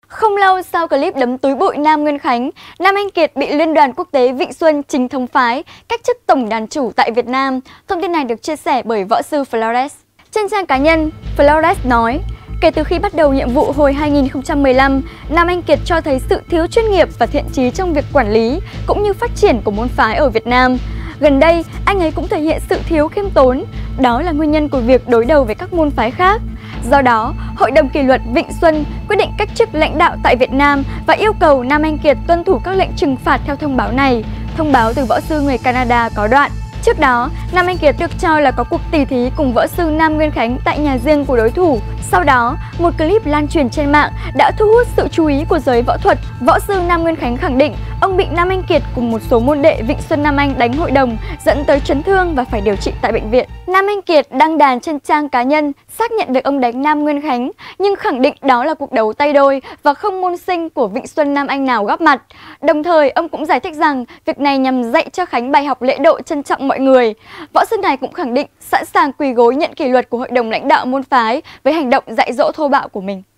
Không lâu sau clip đấm túi bụi Nam Nguyên Khánh, Nam Anh Kiệt bị Liên đoàn Quốc tế Vịnh Xuân chính thống phái, cách chức tổng đàn chủ tại Việt Nam. Thông tin này được chia sẻ bởi võ sư Flores. Trên trang cá nhân, Flores nói, kể từ khi bắt đầu nhiệm vụ hồi 2015, Nam Anh Kiệt cho thấy sự thiếu chuyên nghiệp và thiện chí trong việc quản lý cũng như phát triển của môn phái ở Việt Nam. Gần đây, anh ấy cũng thể hiện sự thiếu khiêm tốn. Đó là nguyên nhân của việc đối đầu với các môn phái khác. Do đó, Hội đồng kỷ luật Vịnh Xuân quyết định cách chức lãnh đạo tại Việt Nam và yêu cầu Nam Anh Kiệt tuân thủ các lệnh trừng phạt theo thông báo này. Thông báo từ võ sư người Canada có đoạn. Trước đó, Nam Anh Kiệt được cho là có cuộc tỉ thí cùng võ sư Nam Nguyên Khánh tại nhà riêng của đối thủ. Sau đó, một clip lan truyền trên mạng đã thu hút sự chú ý của giới võ thuật. Võ sư Nam Nguyên Khánh khẳng định ông bị Nam Anh Kiệt cùng một số môn đệ Vịnh Xuân Nam Anh đánh hội đồng, dẫn tới chấn thương và phải điều trị tại bệnh viện. Nam Anh Kiệt đăng đàn trên trang cá nhân xác nhận việc ông đánh Nam Nguyên Khánh, nhưng khẳng định đó là cuộc đấu tay đôi và không môn sinh của Vịnh Xuân Nam Anh nào góp mặt. Đồng thời, ông cũng giải thích rằng việc này nhằm dạy cho Khánh bài học lễ độ trân trọng mọi người. Võ sư này cũng khẳng định sẵn sàng quỳ gối nhận kỷ luật của hội đồng lãnh đạo môn phái với hành động dạy dỗ thô bạo của mình.